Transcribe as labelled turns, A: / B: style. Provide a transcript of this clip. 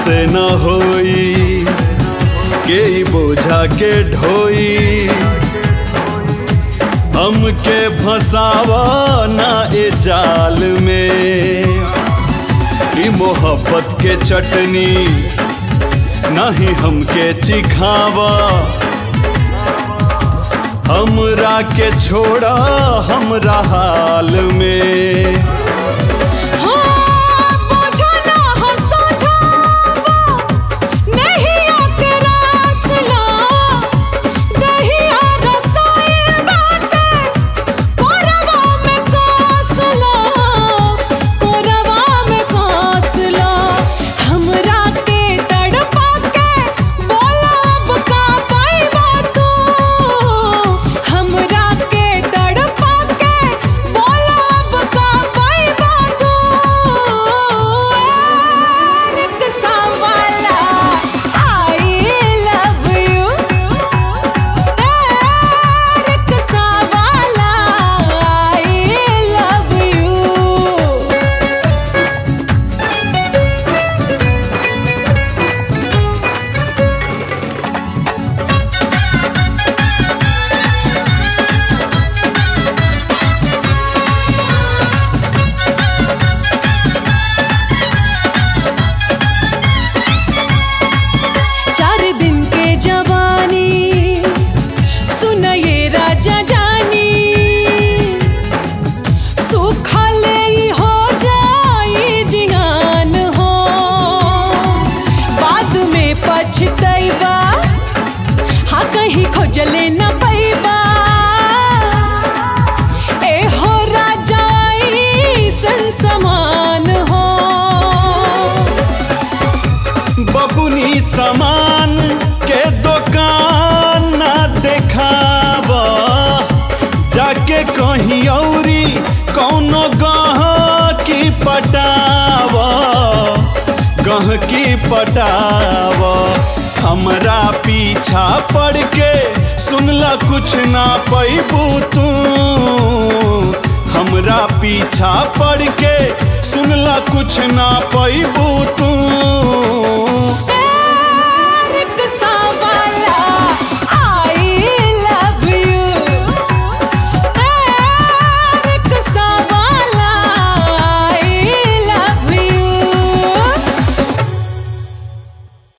A: हमसे न होई के बोझा के ढोई, हमके फंसावा ना ए जाल में। ई मोहब्बत के चटनी नहीं हमके चिखावा, हमरा के छोड़ा हमरा हाल में।
B: पछतैबा हाँ कहीं खोजले न पैबा, ए हो राजाई समान हो।
A: बबुनी सामान के दुकान ना देखावा, जाके कहीं औरी कौनो गहकी पटावा, गहकी पटावा। हमरा पीछा पड़ के सुनला कुछ ना पैबू तू, हमरा पीछा पड़ के सुनला कुछ ना पैबू तू।